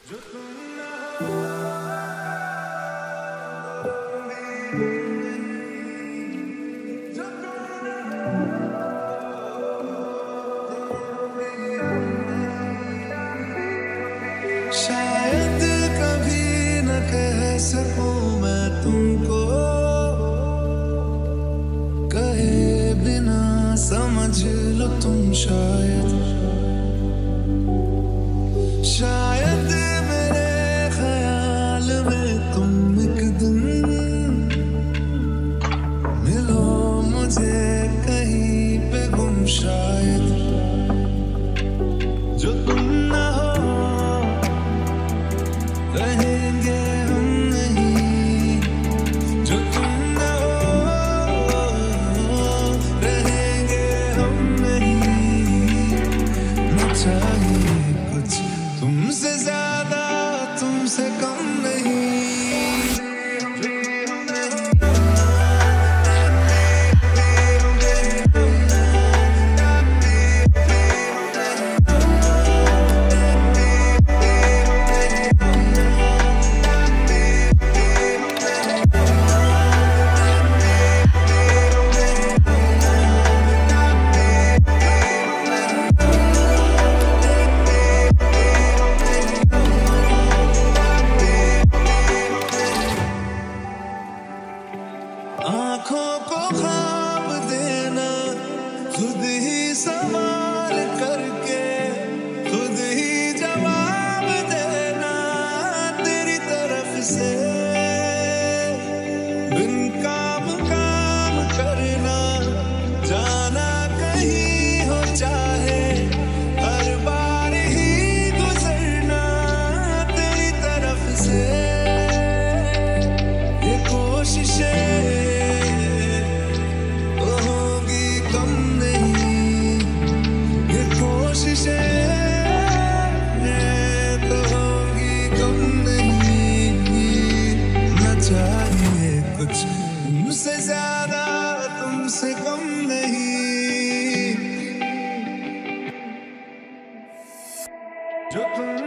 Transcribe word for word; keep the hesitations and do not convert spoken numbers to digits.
शायद कभी न कह सकूं मैं तुमको, कहे बिना समझ लो तुम शायद। शायद मेरे ख्याल में तुम एक दिन मिलो मुझे कहीं पे गुम शायद। जो तुम ना हो रहेंगे हम नहीं, जो तुम ना हो रहेंगे हम नहीं। न चाहिए कुछ तुमसे ज्यादा तुमसे कम नहीं। आँखों को ख्वाब देना, खुद ही सवाल करके खुद ही जवाब देना तेरी तरफ से। बिन काम काम करना, जाना कहीं हो चाहे हर बार ही गुजरना तेरी तरफ से। ये कोशिशें चाहिए कुछ तुमसे ज्यादा तुमसे कम नहीं। जो तुम